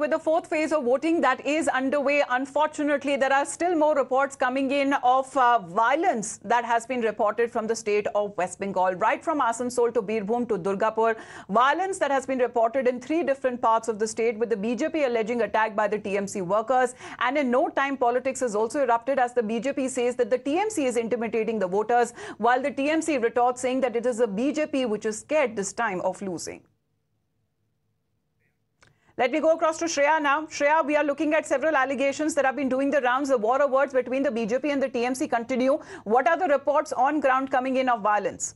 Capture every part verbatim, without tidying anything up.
with the fourth phase of voting that is underway. Unfortunately, there are still more reports coming in of uh, violence that has been reported from the state of West Bengal. Right from Asansol to Birbhum to Durgapur, violence that has been reported in three different parts of the state, with the B J P alleging attack by the T M C workers. And in no time, politics has also erupted as the B J P says that the T M C is intimidating the voters, while the T M C retorts saying that it is the B J P which is scared this time of losing. Let me go across to Shreya now. Shreya, we are looking at several allegations that have been doing the rounds. The war of words between the B J P and the T M C continue. What are the reports on ground coming in of violence?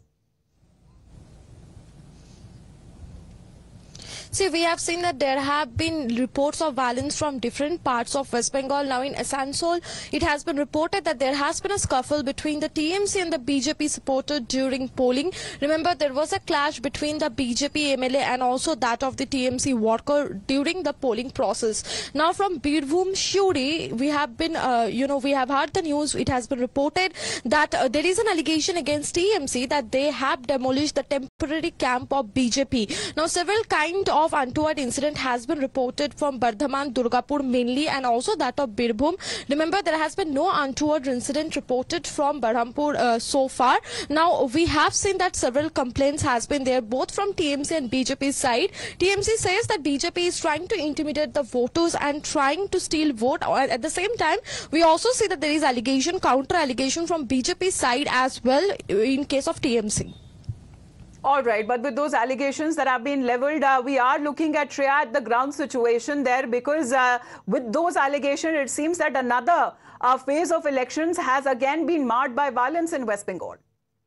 See, we have seen that there have been reports of violence from different parts of West Bengal. Now in Asansol, it has been reported that there has been a scuffle between the T M C and the B J P supporter during polling. Remember, there was a clash between the B J P M L A and also that of the T M C worker during the polling process. Now from Birbhum Shuri, we have been, uh, you know, we have heard the news. It has been reported that uh, there is an allegation against T M C that they have demolished the temporary camp of B J P. Now several kind of of untoward incident has been reported from Bardhaman, Durgapur mainly, and also that of Birbhum. Remember, there has been no untoward incident reported from Berhampur uh, so far. Now we have seen that several complaints has been there both from T M C and B J P side. T M C says that B J P is trying to intimidate the voters and trying to steal vote. At the same time, we also see that there is allegation, counter allegation from B J P side as well in case of T M C. All right, but with those allegations that have been leveled, uh, we are looking at Shreya at the ground situation there, because uh, with those allegations, it seems that another uh, phase of elections has again been marred by violence in West Bengal.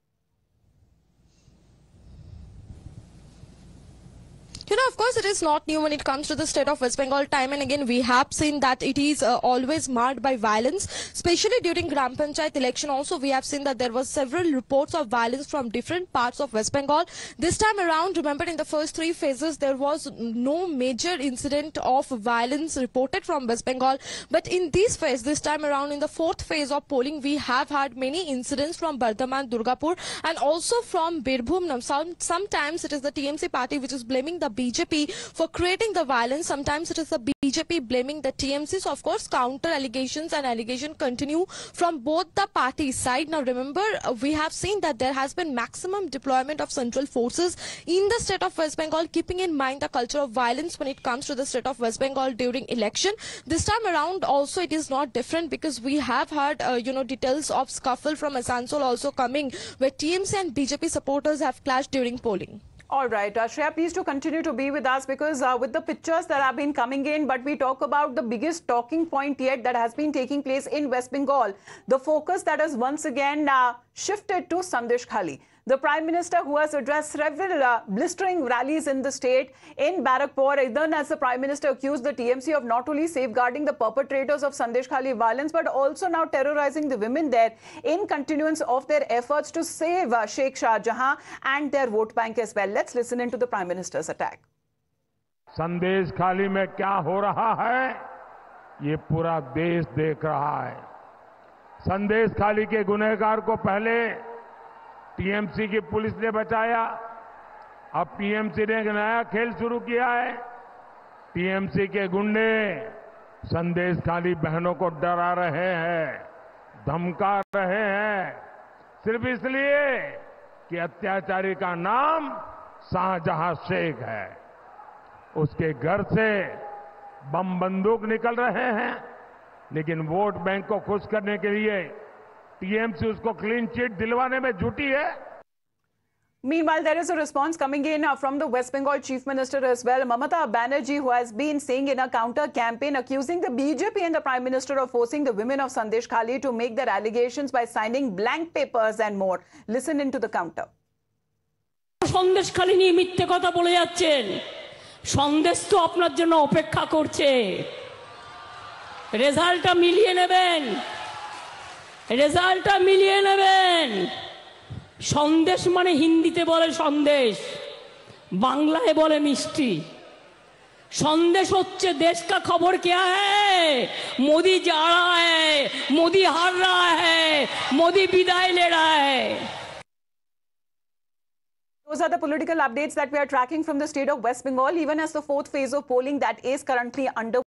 You know, of course, it is not new when it comes to the state of West Bengal. Time and again, we have seen that it is uh, always marred by violence, especially during Gram Panchayat election. Also, we have seen that there was several reports of violence from different parts of West Bengal. This time around, remember, in the first three phases, there was no major incident of violence reported from West Bengal. But in this phase, this time around, in the fourth phase of polling, we have had many incidents from Bardhaman, Durgapur, and also from Birbhum. Now, some, sometimes it is the T M C party which is blaming the B J P for creating the violence. Sometimes it is the B J P blaming the T M C. So, of course, counter allegations and allegation continue from both the parties' side. Now, remember, we have seen that there has been maximum deployment of central forces in the state of West Bengal, keeping in mind the culture of violence when it comes to the state of West Bengal during election. This time around, also, it is not different, because we have heard, uh, you know, details of scuffle from Asansol also coming, where T M C and B J P supporters have clashed during polling. All right, uh, Shreya, please to continue to be with us, because uh, with the pictures that have been coming in, but we talk about the biggest talking point yet that has been taking place in West Bengal. The focus that has once again uh, shifted to Sandesh Khali. The Prime Minister, who has addressed several uh, blistering rallies in the state, in Barakpur, even as the Prime Minister accused the T M C of not only safeguarding the perpetrators of Sandesh Khali violence, but also now terrorizing the women there in continuance of their efforts to save uh, Sheikh Shah Jahan and their vote bank as well. Let's listen into the Prime Minister's attack. संदेश खाली में क्या हो रहा है, ये पूरा देश देख रहा है. संदेश खाली के गुनहगार को पहले टी एम सी की पुलिस ने बचाया, अब टी एम सी ने एक नया खेल शुरू किया है. टी एम सी के गुंडे संदेश खाली बहनों को डरा रहे हैं, धमका रहे हैं, सिर्फ इसलिए कि अत्याचारी का नाम शाहजहां शेख है. उसके घर से बम बंदूक निकल रहे हैं, लेकिन वोट बैंक को खुश करने के लिए टी एम सी उसको क्लीन चिट दिलवाने में जुटी है. Meanwhile, there is a response coming in uh, from the West Bengal Chief Minister as well, Mamata Banerjee, who has been saying in a counter campaign accusing the B J P and the Prime Minister of forcing the women of Sandesh Khali to make their allegations by signing blank papers and more. Listen into the counter. Sandesh Khali niye মিথ্যে কথা বলে যাচ্ছেন? সন্দেশ তো আপনার জন্য অপেক্ষা করছে. রেজাল্টটা মিলিয়ে নেবেন, রেজাল্টটা মিলিয়ে নেবেন. সন্দেশ মানে হিন্দিতে বলে সন্দেশ, বাংলায় বলে মিষ্টি. संदेश होच्छे देश का खबर क्या है, मोदी जा रहा है, मोदी हार रहा है, मोदी विदाई ले रहा है. Those are the political updates that we are tracking from the state of West Bengal, even as the fourth phase of polling that is currently under